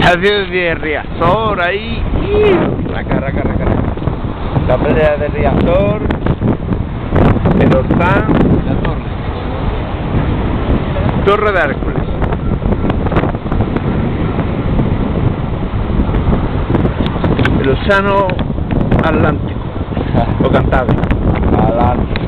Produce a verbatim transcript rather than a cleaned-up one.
Estación de Riazor, ahí. Raca, raca, raca, raca. La playa de Riazor, el Orzán, La torre. Torre de Hércules. El Océano Atlántico o Cantábrico. Atlántico.